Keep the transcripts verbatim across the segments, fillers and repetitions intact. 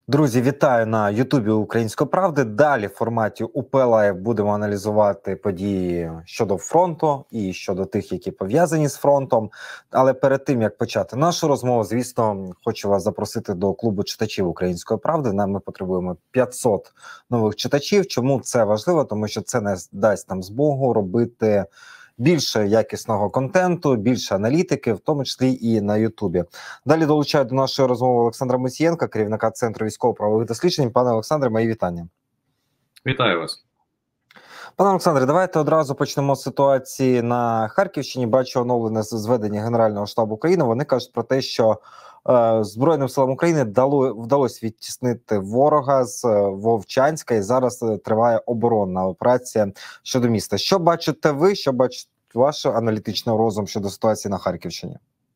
Друзі, вітаю на Ютубі Української правди. Далі в форматі УП Лайв будемо аналізувати події щодо фронту і щодо тих, які пов'язані з фронтом. Але перед тим, як почати нашу розмову, звісно, хочу вас запросити до клубу читачів Української правди. Нам ми потребуємо п'ятсот нових читачів. Чому це важливо? Тому що це не дасть нам змогу робити більше якісного контенту, більше аналітики, в тому числі і на Ютубі. Далі долучаю до нашої розмови Олександра Мусієнка, керівника Центру військово-правових досліджень. Пане Олександре, мої вітання. Вітаю вас. Пане Олександре, давайте одразу почнемо з ситуації на Харківщині. Бачу оновлене зведення Генерального штабу України. Вони кажуть про те, що е, Збройним силам України дало, вдалося відтіснити ворога з Вовчанська, і зараз триває оборонна операція щодо міста. Що бачите ви, що бачить ваш аналітичний розум щодо ситуації на Харківщині?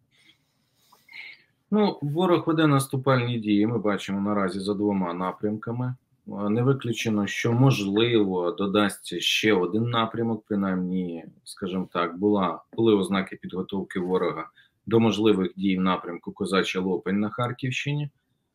Ну, ворог веде наступальні дії, ми бачимо наразі за двома напрямками. Не виключено, що, можливо, додасться ще один напрямок, принаймні, скажімо так, була, були ознаки підготовки ворога до можливих дій в напрямку Козача Лопань на Харківщині,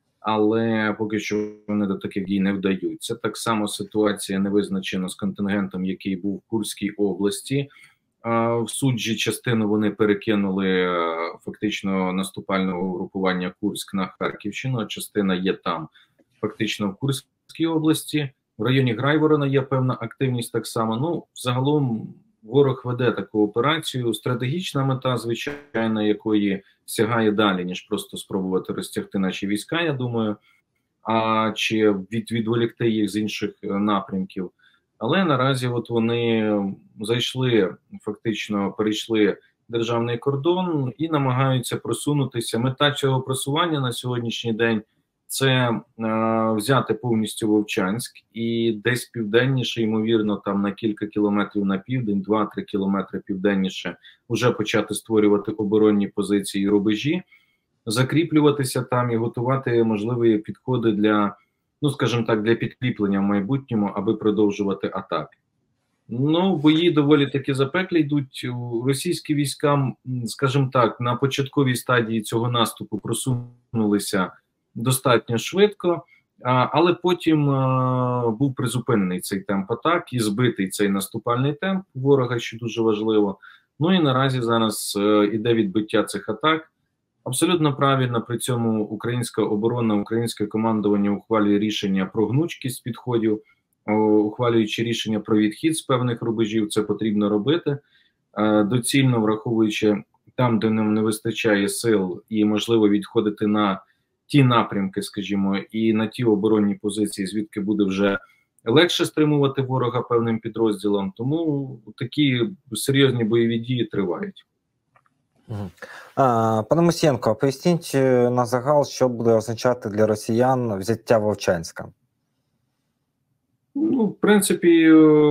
але поки що вони до таких дій не вдаються. Так само ситуація не визначена з контингентом, який був в Курській області. В суджі частину вони перекинули фактично наступального угрупування Курськ на Харківщину, а частина є там, фактично в Курській області. В районі Грайворона є певна активність так само. Ну, загалом ворог веде таку операцію. Стратегічна мета, звичайно, якої сягає далі, ніж просто спробувати розтягти наші війська, я думаю, а чи від, відволікти їх з інших напрямків. Але наразі от вони зайшли, фактично перейшли державний кордон і намагаються просунутися. Мета цього просування на сьогоднішній день – це е, взяти повністю Вовчанськ і десь південніше, ймовірно, там на кілька кілометрів на південь, два-три кілометри південніше, вже почати створювати оборонні позиції і рубежі, закріплюватися там і готувати можливі підходи для, ну, скажімо так, для підкріплення в майбутньому, аби продовжувати атаки. Ну, бої доволі таки запеклі йдуть. Російські війська, скажімо так, на початковій стадії цього наступу просунулися достатньо швидко, але потім був призупинений цей темп атак і збитий цей наступальний темп ворога, що дуже важливо. Ну і наразі зараз іде відбиття цих атак. Абсолютно правильно при цьому українська оборона, українське командування ухвалює рішення про гнучкість підходів, ухвалюючи рішення про відхід з певних рубежів, це потрібно робити, доцільно враховуючи там, де нам не вистачає сил і можливо відходити на ті напрямки, скажімо, і на ті оборонні позиції, звідки буде вже легше стримувати ворога певним підрозділом. Тому такі серйозні бойові дії тривають. Пане Мусієнко, поясніть на загал, що буде означати для росіян взяття Вовчанська? Ну, в принципі,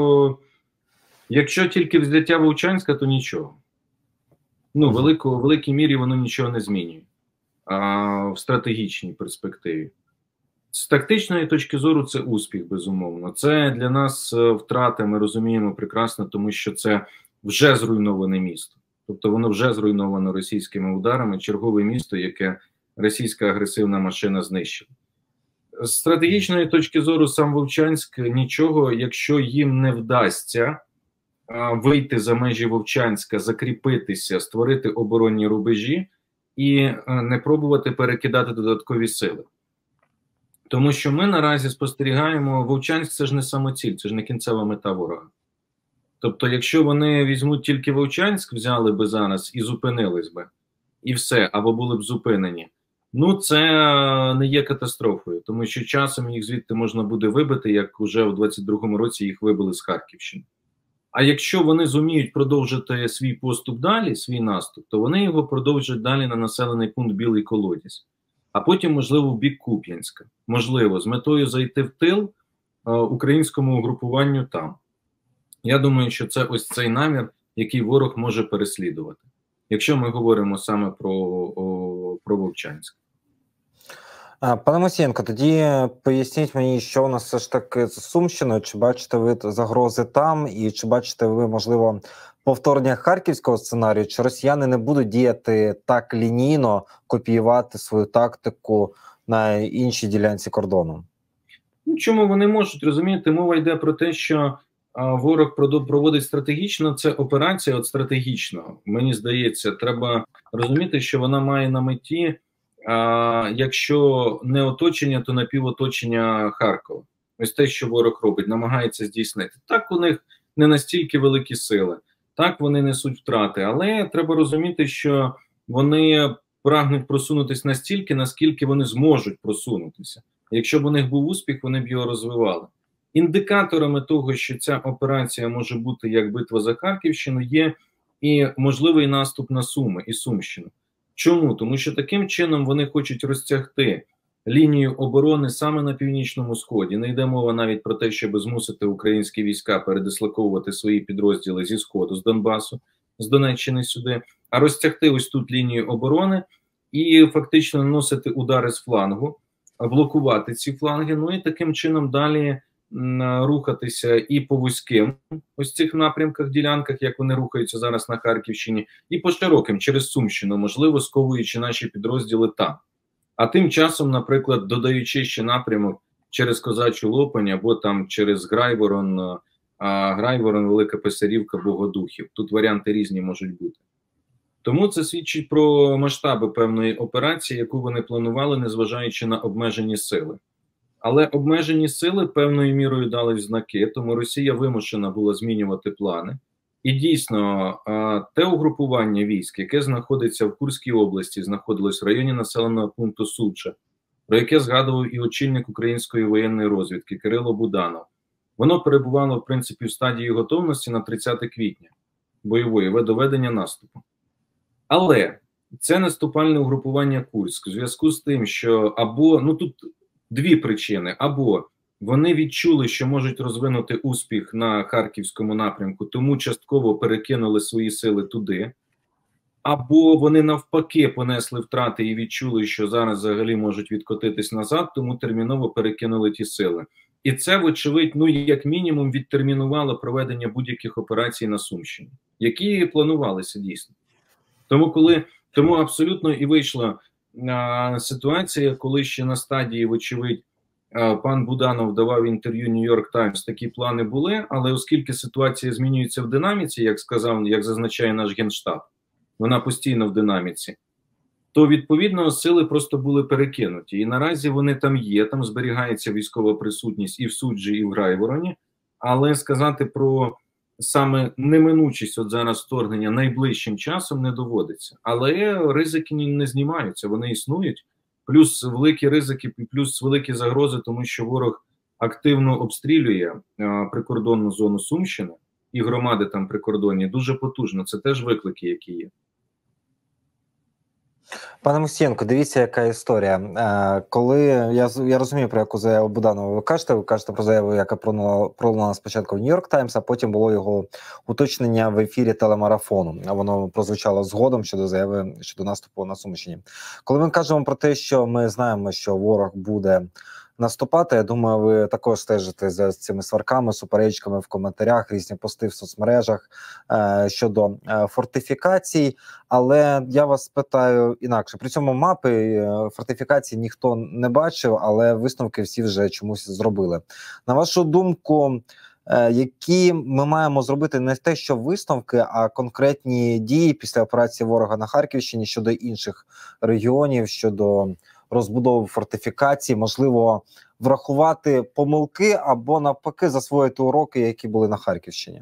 якщо тільки взяття Вовчанська, то нічого. Ну, в велико, великій мірі воно нічого не змінює а, в стратегічній перспективі. З тактичної точки зору це успіх, безумовно. Це для нас втрата, ми розуміємо прекрасно, тому що це вже зруйноване місто. Тобто воно вже зруйновано російськими ударами, чергове місто, яке російська агресивна машина знищила. З стратегічної точки зору сам Вовчанськ нічого, якщо їм не вдасться а, вийти за межі Вовчанська, закріпитися, створити оборонні рубежі і а, не пробувати перекидати додаткові сили. Тому що ми наразі спостерігаємо, Вовчанськ – це ж не самоціль, це ж не кінцева мета ворога. Тобто, якщо вони візьмуть тільки Вовчанськ, взяли би зараз і зупинились би, і все, або були б зупинені, ну це не є катастрофою, тому що часом їх звідти можна буде вибити, як уже в двадцять другому році їх вибили з Харківщини. А якщо вони зуміють продовжити свій поступ далі, свій наступ, то вони його продовжать далі на населений пункт Білий Колодязь, а потім, можливо, в бік Куп'янська. Можливо, з метою зайти в тил е, українському угрупуванню там. Я думаю, що це ось цей намір, який ворог може переслідувати, якщо ми говоримо саме про, о, про Вовчанськ. Пане Мусієнко, тоді поясніть мені, що у нас все ж таки з Сумщиною, чи бачите ви загрози там, і чи бачите ви, можливо, повторення харківського сценарію, чи росіяни не будуть діяти так лінійно, копіювати свою тактику на іншій ділянці кордону? Ну, чому вони можуть, розумієте, мова йде про те, що а, ворог проводить стратегічно, це операція от стратегічно. Мені здається, треба розуміти, що вона має на меті, а, якщо не оточення, то напівоточення Харкова. Ось те, що ворог робить, намагається здійснити. Так, у них не настільки великі сили, так, вони несуть втрати, але треба розуміти, що вони прагнуть просунутися настільки, наскільки вони зможуть просунутися. Якщо б у них був успіх, вони б його розвивали. Індикаторами того, що ця операція може бути як битва за Харківщину, є і можливий наступ на Суми і Сумщину. Чому? Тому що таким чином вони хочуть розтягти лінію оборони саме на Північному Сході. Не йде мова навіть про те, щоб змусити українські війська передислоковувати свої підрозділи зі Сходу, з Донбасу, з Донеччини сюди, а розтягти ось тут лінію оборони і фактично наносити удари з флангу, блокувати ці фланги, ну і таким чином далі м, рухатися і по вузьким ось цих напрямках, ділянках, як вони рухаються зараз на Харківщині, і по широким, через Сумщину, можливо, сковуючи наші підрозділи там. А тим часом, наприклад, додаючи ще напрямок через Козачу Лопань або там через Грайворон, а Грайворон, Велика Писарівка, Богодухів. Тут варіанти різні можуть бути. Тому це свідчить про масштаби певної операції, яку вони планували, незважаючи на обмежені сили. Але обмежені сили певною мірою дали в знаки, тому Росія вимушена була змінювати плани. І дійсно, те угрупування військ, яке знаходиться в Курській області, знаходилось в районі населеного пункту Суча, про яке згадував і очільник української воєнної розвідки Кирило Буданов, воно перебувало, в принципі, в стадії готовності на тридцяте квітня бойової до ведення наступу. Але це наступальне угрупування Курськ в зв'язку з тим, що або, ну тут дві причини, або вони відчули, що можуть розвинути успіх на Харківському напрямку, тому частково перекинули свої сили туди, або вони навпаки понесли втрати і відчули, що зараз взагалі можуть відкотитись назад, тому терміново перекинули ті сили. І це, вочевидь, ну як мінімум відтермінувало проведення будь-яких операцій на Сумщині, які планувалися дійсно. Тому коли тому абсолютно і вийшла а, ситуація, коли ще на стадії, вочевидь, а, пан Буданов давав інтерв'ю Нью-Йорк Таймс, такі плани були, але оскільки ситуація змінюється в динаміці, як сказав, як зазначає наш Генштаб, вона постійно в динаміці, то відповідно сили просто були перекинуті. І наразі вони там є, там зберігається військова присутність і в Суджі, і в Грайвороні, але сказати про саме неминучість от зараз вторгнення найближчим часом не доводиться. Але ризики не знімаються, вони існують. Плюс великі ризики, плюс великі загрози, тому що ворог активно обстрілює а, прикордонну зону Сумщини і громади там прикордонні дуже потужно. Це теж виклики, які є. Пане Мусієнко, дивіться, яка історія. Е, коли я я розумію, про яку заяву Буданова ви кажете, ви кажете про заяву, яка пролунала спочатку в Нью-Йорк Таймс, а потім було його уточнення в ефірі телемарафону. А воно прозвучало згодом щодо заяви щодо наступу на Сумщині. Коли ми кажемо про те, що ми знаємо, що ворог буде наступати, я думаю, ви також стежите за цими сварками, суперечками в коментарях, різні пости в соцмережах е, щодо е, фортифікацій. Але я вас питаю інакше. При цьому мапи е, фортифікацій ніхто не бачив, але висновки всі вже чомусь зробили. На вашу думку, е, які ми маємо зробити не те, що висновки, а конкретні дії після операції ворога на Харківщині щодо інших регіонів, щодо розбудови фортифікацій, можливо, врахувати помилки або навпаки засвоїти уроки, які були на Харківщині?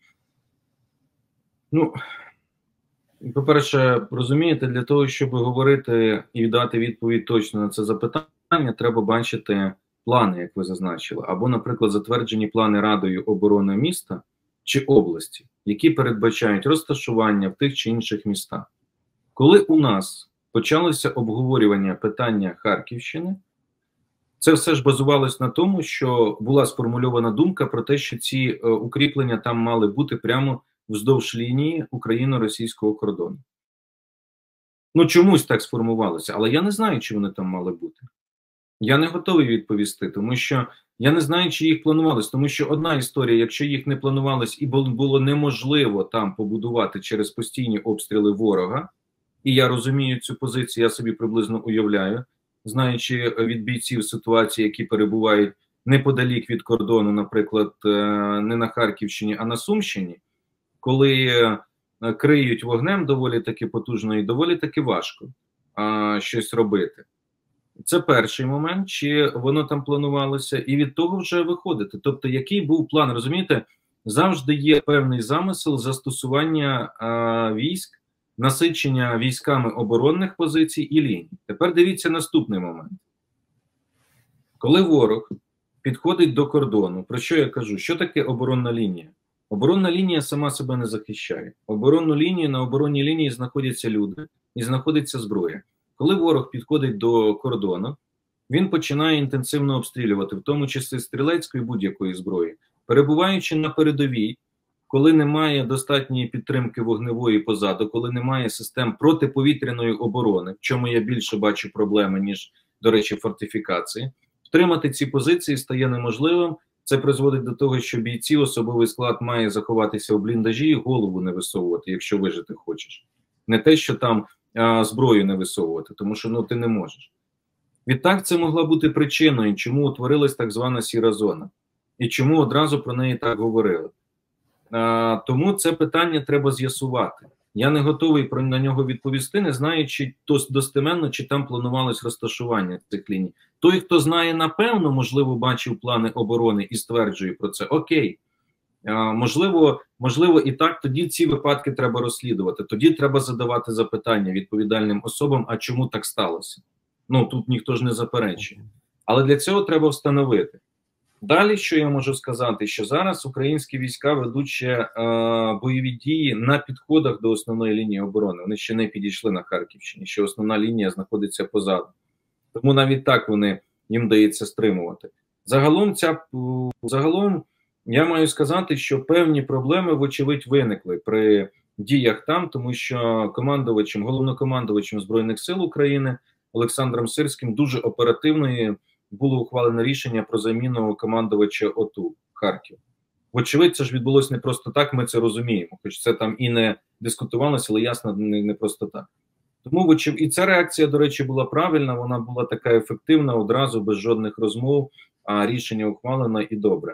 Ну, по-перше, розумієте, для того, щоб говорити і дати відповідь точно на це запитання, треба бачити плани, як ви зазначили, або, наприклад, затверджені плани Радою оборони міста чи області, які передбачають розташування в тих чи інших містах. Коли у нас почалося обговорювання питання Харківщини, це все ж базувалось на тому, що була сформульована думка про те, що ці е, укріплення там мали бути прямо вздовж лінії україно-російського кордону. Ну, чомусь так сформувалося, але я не знаю, чи вони там мали бути. Я не готовий відповісти, тому що я не знаю, чи їх планувалось, тому що одна історія, якщо їх не планувалось і було неможливо там побудувати через постійні обстріли ворога, і я розумію цю позицію, я собі приблизно уявляю, знаючи від бійців ситуації, які перебувають неподалік від кордону, наприклад, не на Харківщині, а на Сумщині, коли криють вогнем доволі таки потужно і доволі таки важко а, щось робити. Це перший момент, чи воно там планувалося, і від того вже виходити. Тобто, який був план, розумієте, завжди є певний замисел застосування а, військ, насичення військами оборонних позицій і ліній. Тепер дивіться наступний момент. Коли ворог підходить до кордону, про що я кажу? Що таке оборонна лінія? Оборонна лінія сама себе не захищає. Оборонну лінію, на оборонній лінії знаходяться люди і знаходиться зброя. Коли ворог підходить до кордону, він починає інтенсивно обстрілювати, в тому числі стрілецької будь-якої зброї. Перебуваючи на передовій, коли немає достатньої підтримки вогневої позаду, коли немає систем протиповітряної оборони, в чому я більше бачу проблеми, ніж, до речі, фортифікації, втримати ці позиції стає неможливим. Це призводить до того, що бійці, особовий склад має заховатися у бліндажі і голову не висовувати, якщо вижити хочеш. Не те, що там а, зброю не висовувати, тому що ну, ти не можеш. Відтак це могла бути причиною, чому утворилась так звана сіра зона. І чому одразу про неї так говорили. А, тому це питання треба з'ясувати. Я не готовий про на нього відповісти, не знаю, чи то достеменно, чи там планувалось розташування цих ліній. Той, хто знає, напевно, можливо, бачив плани оборони і стверджує про це, окей. А, можливо, можливо, і так, тоді ці випадки треба розслідувати. Тоді треба задавати запитання відповідальним особам, а чому так сталося? Ну, тут ніхто ж не заперечує. Але для цього треба встановити. Далі, що я можу сказати, що зараз українські війська ведуть ще е, бойові дії на підходах до основної лінії оборони. Вони ще не підійшли на Харківщині, що основна лінія знаходиться позаду. Тому навіть так вони, їм дається стримувати. Загалом, ця, загалом я маю сказати, що певні проблеми, вочевидь, виникли при діях там, тому що командувачем, головнокомандувачем Збройних сил України Олександром Сирським дуже оперативно було ухвалене рішення про заміну командувача ОТУ Харків. Вочевидь, це ж відбулося не просто так, ми це розуміємо, хоч це там і не дискутувалося, але ясно, не, не просто так. Тому, вочевидь, і ця реакція, до речі, була правильна, вона була така ефективна, одразу, без жодних розмов, а рішення ухвалено і добре.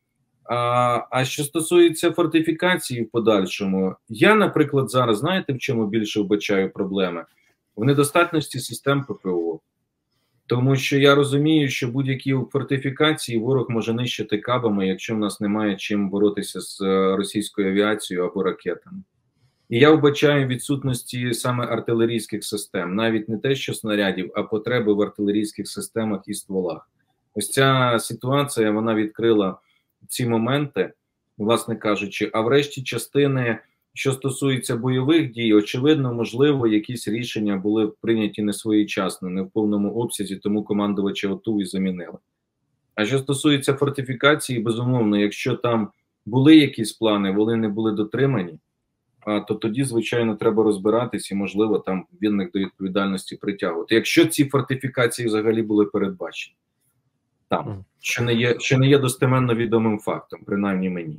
А, а що стосується фортифікації в подальшому, я, наприклад, зараз, знаєте, в чому більше вбачаю проблеми? В недостатності систем ППО. Тому що я розумію, що будь-які фортифікації ворог може нищити кабами, якщо в нас немає чим боротися з російською авіацією або ракетами. І я вбачаю відсутності саме артилерійських систем, навіть не те, що снарядів, а потреби в артилерійських системах і стволах. Ось ця ситуація, вона відкрила ці моменти, власне кажучи, а врешті частини, що стосується бойових дій, очевидно, можливо, якісь рішення були прийняті не своєчасно, не в повному обсязі, тому командувача ОТУ і замінили. А що стосується фортифікації, безумовно, якщо там були якісь плани, вони не були дотримані, то тоді, звичайно, треба розбиратись і, можливо, там винних до відповідальності притягувати. Якщо ці фортифікації взагалі були передбачені там, що не є, що не є достеменно відомим фактом, принаймні мені.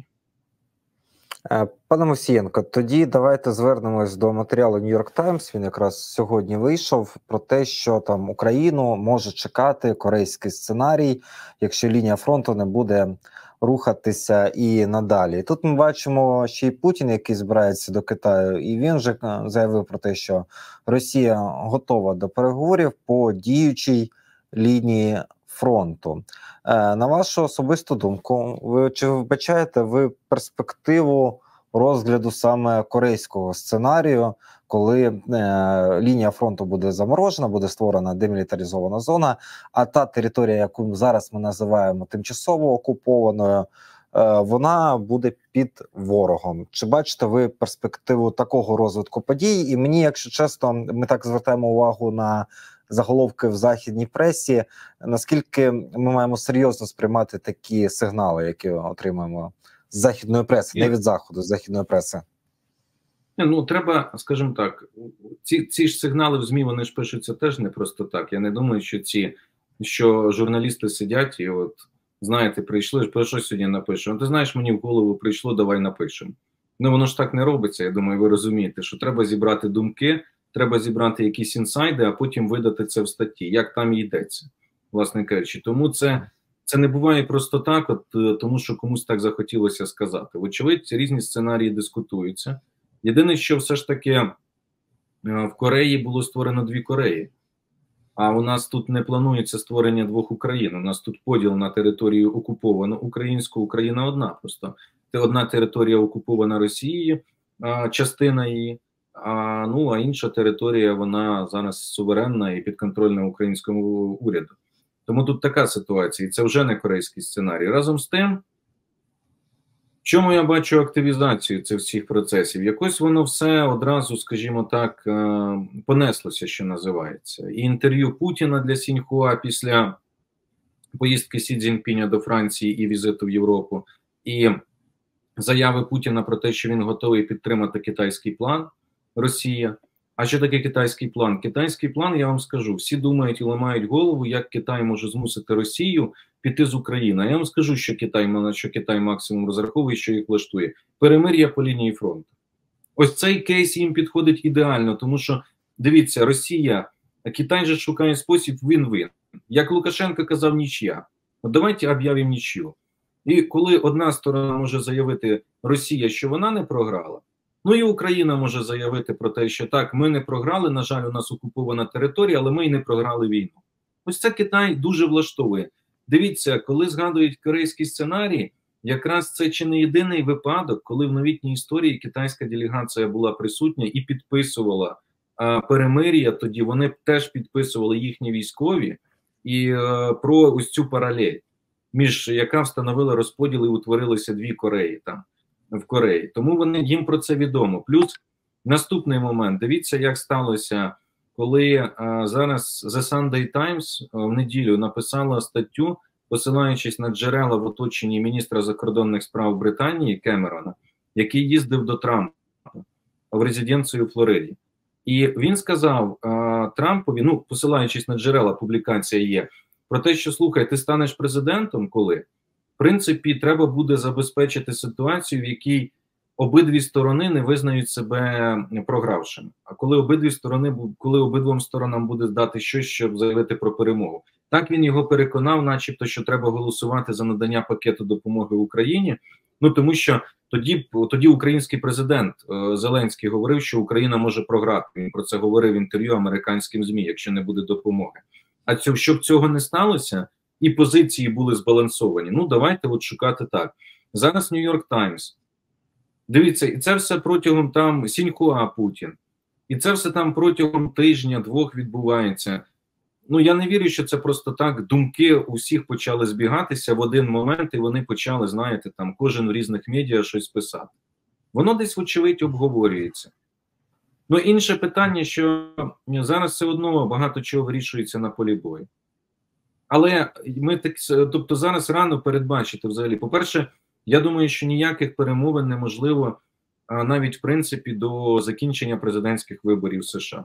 Пане Мусієнко, тоді давайте звернемось до матеріалу New York Times, він якраз сьогодні вийшов, про те, що там Україну може чекати корейський сценарій, якщо лінія фронту не буде рухатися і надалі. І тут ми бачимо ще й Путін, який збирається до Китаю, і він же заявив про те, що Росія готова до переговорів по діючій лінії фронту. На вашу особисту думку, ви чи вбачаєте ви перспективу розгляду саме корейського сценарію, коли е, лінія фронту буде заморожена, буде створена демілітаризована зона, а та територія, яку зараз ми називаємо тимчасово окупованою, е, вона буде під ворогом? Чи бачите ви перспективу такого розвитку подій? І мені, якщо чесно, ми так звертаємо увагу на заголовки в західній пресі, наскільки ми маємо серйозно сприймати такі сигнали, які отримуємо з західної преси, не від заходу, з західної преси? Ну, треба, скажімо так, ці, ці ж сигнали в ЗМІ, вони ж пишуться теж не просто так. Я не думаю, що ці, що журналісти сидять і от, знаєте, прийшли, про що сьогодні напишемо? Ти знаєш, мені в голову прийшло, давай напишемо. Ну, воно ж так не робиться, я думаю, ви розумієте, що треба зібрати думки, треба зібрати якісь інсайди, а потім видати це в статті, як там і йдеться, власне кажучи. Тому це, це не буває просто так, от, тому що комусь так захотілося сказати. Вочевидь, різні сценарії дискутуються. Єдине, що все ж таки в Кореї було створено дві Кореї. А у нас тут не планується створення двох Україн. У нас тут поділ на територію окуповану українську, Україна одна просто. Це одна територія окупована Росією, частина її, а, ну, а інша територія, вона зараз суверенна і підконтрольна українському уряду. Тому тут така ситуація, і це вже не корейський сценарій. Разом з тим, в чому я бачу активізацію цих всіх процесів? Якось воно все одразу, скажімо так, понеслося, що називається. І інтерв'ю Путіна для Сіньхуа після поїздки Сі Цзіньпіня до Франції і візиту в Європу, і заяви Путіна про те, що він готовий підтримати китайський план Росія. А що таке китайський план? Китайський план, я вам скажу, всі думають і ламають голову, як Китай може змусити Росію піти з України. Я вам скажу, що Китай, на що Китай максимум розраховує, що їх влаштує. Перемир'я по лінії фронту. Ось цей кейс їм підходить ідеально, тому що, дивіться, Росія, Китай же шукає спосіб він-він. Як Лукашенко казав, нічия. От давайте об'явимо нічию. І коли одна сторона може заявити Росія, що вона не програла, ну і Україна може заявити про те, що так, ми не програли, на жаль, у нас окупована територія, але ми і не програли війну. Ось це Китай дуже влаштовує. Дивіться, коли згадують корейський сценарій, якраз це чи не єдиний випадок, коли в новітній історії китайська делегація була присутня і підписувала а, перемир'я, тоді вони теж підписували їхні військові і а, про ось цю паралель, між яка встановила розподіл і утворилися дві Кореї там в Кореї. Тому вони, їм про це відомо. Плюс наступний момент. Дивіться, як сталося, коли а, зараз The Sunday Times а, в неділю написала статтю, посилаючись на джерела в оточенні міністра закордонних справ Британії Кемерона, який їздив до Трампа в резиденцію у Флориді. І він сказав а, Трампові, ну, посилаючись на джерела, публікація є, про те, що, слухай, ти станеш президентом, коли? В принципі, треба буде забезпечити ситуацію, в якій обидві сторони не визнають себе програвшими. А коли обидві сторони, коли обидвом сторонам буде дати щось, щоб заявити про перемогу. Так він його переконав, начебто, що треба голосувати за надання пакету допомоги Україні. Ну, тому що тоді, тоді український президент е, Зеленський говорив, що Україна може програти. Він про це говорив в інтерв'ю американським ЗМІ, якщо не буде допомоги. А цього, щоб цього не сталося, і позиції були збалансовані. Ну, давайте от шукати так. Зараз Нью-Йорк Таймс. Дивіться, і це все протягом там Сіньхуа Путін. І це все там протягом тижня-двох відбувається. Ну, я не вірю, що це просто так. Думки у всіх почали збігатися в один момент, і вони почали, знаєте, там кожен в різних медіа щось писати. Воно десь, вочевидь, обговорюється. Ну, інше питання, що зараз все одно багато чого вирішується на полі бою. Але ми так, тобто зараз рано передбачити взагалі. По-перше, я думаю, що ніяких перемовин неможливо навіть в принципі до закінчення президентських виборів США.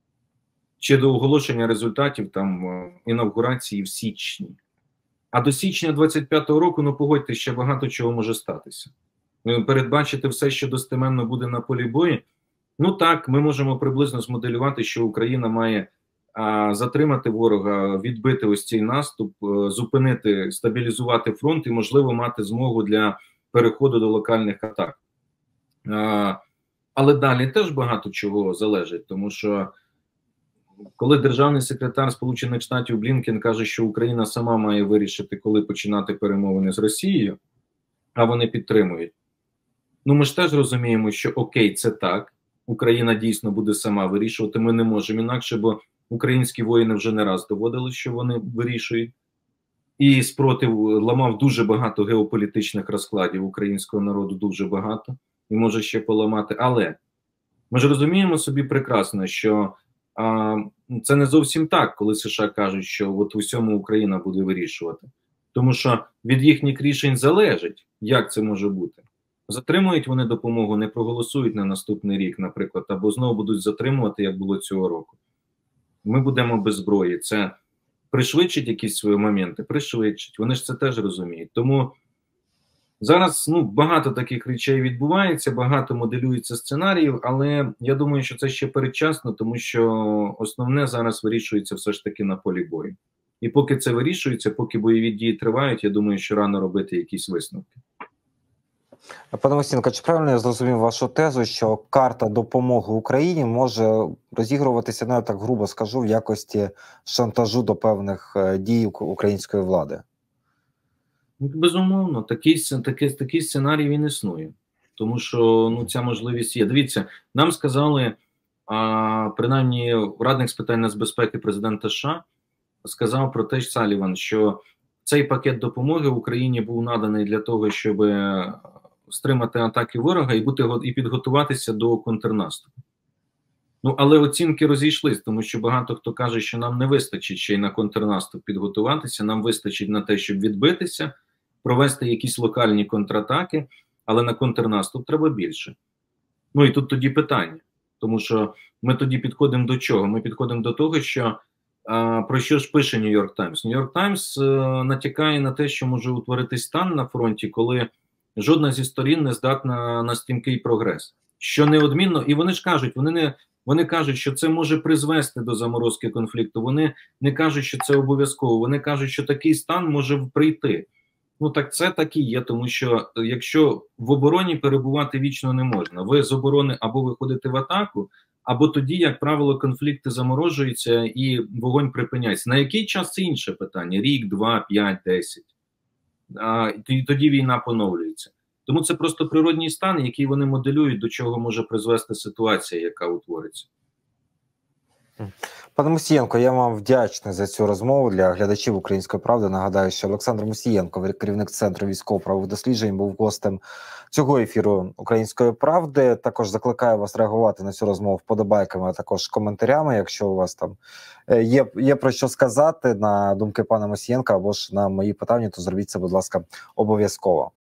Чи до оголошення результатів там інавгурації в січні. А до січня двадцять п'ятого року, ну погодьте, ще багато чого може статися. Передбачити все, що достеменно буде на полі бою. Ну так, ми можемо приблизно змоделювати, що Україна має а, затримати ворога, відбити ось цей наступ, а, зупинити, стабілізувати фронт і, можливо, мати змогу для переходу до локальних атак. А, але далі теж багато чого залежить, тому що коли державний секретар Сполучених Штатів Блінкен каже, що Україна сама має вирішити, коли починати перемовини з Росією, а вони підтримують, ну ми ж теж розуміємо, що окей, це так, Україна дійсно буде сама вирішувати, ми не можемо інакше, бо українські воїни вже не раз доводили, що вони вирішують. І спротив ламав дуже багато геополітичних розкладів українського народу, дуже багато, і може ще поламати. Але ми ж розуміємо собі прекрасно, що а, це не зовсім так, коли США кажуть, що от в усьому Україна буде вирішувати. Тому що від їхніх рішень залежить, як це може бути. Затримують вони допомогу, не проголосують на наступний рік, наприклад, або знову будуть затримувати, як було цього року. Ми будемо без зброї. Це пришвидшить якісь свої моменти? Пришвидшить. Вони ж це теж розуміють. Тому Зараз ну, багато таких речей відбувається, багато моделюється сценаріїв, але я думаю, що це ще передчасно, тому що основне зараз вирішується все ж таки на полі бою. І поки це вирішується, поки бойові дії тривають, я думаю, що рано робити якісь висновки. Пане Мусієнко, чи правильно я зрозумів вашу тезу, що карта допомоги Україні може розігруватися, ну я так грубо скажу, в якості шантажу до певних дій української влади? Безумовно, такий, такий, такий сценарій він існує. Тому що ну, ця можливість є. Дивіться, нам сказали, а, принаймні радник з питань нацбезпеки президента США сказав про те, Саліван, що цей пакет допомоги Україні був наданий для того, щоб стримати атаки ворога і бути і підготуватися до контрнаступу. Ну, але оцінки розійшлись, тому що багато хто каже, що нам не вистачить ще й на контрнаступ підготуватися, нам вистачить на те, щоб відбитися, провести якісь локальні контратаки, але на контрнаступ треба більше. Ну і тут тоді питання, тому що ми тоді підходимо до чого? Ми підходимо до того, що а, про що ж пише Нью-Йорк Таймс? Нью-Йорк Таймс натякає на те, що може утворитись стан на фронті, коли жодна зі сторін не здатна на стрімкий прогрес. Що неодмінно, і вони ж кажуть, вони не вони кажуть, що це може призвести до заморозки конфлікту. Вони не кажуть, що це обов'язково. Вони кажуть, що такий стан може прийти. Ну так це так і є, тому що якщо в обороні перебувати вічно не можна, ви з оборони або виходите в атаку, або тоді, як правило, конфлікти заморожуються і вогонь припиняється. На який час це інше питання? Рік, два, п'ять, десять. А, і тоді війна поновлюється. Тому це просто природній стан, який вони моделюють, до чого може призвести ситуація, яка утвориться. Пане Мусієнко, я вам вдячний за цю розмову. Для глядачів «Української правди» нагадаю, що Олександр Мусієнко, керівник Центру військово-правових досліджень, був гостем цього ефіру «Української правди». Також закликаю вас реагувати на цю розмову вподобайками, а також коментарями, якщо у вас там є, є про що сказати на думки пана Мусієнка або ж на мої питання, то зробіть це, будь ласка, обов'язково.